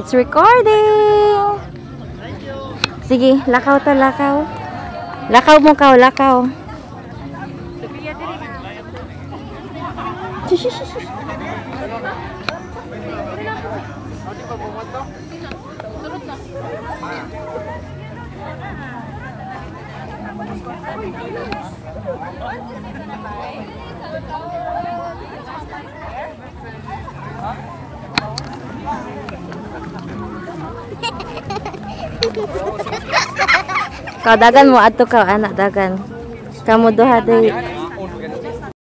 It's recording. Sige, lakaw ta, lakaw. Lakaw mo ka, lakaw. Kau dagan mo ato ka anak dagan. Kamu duha day.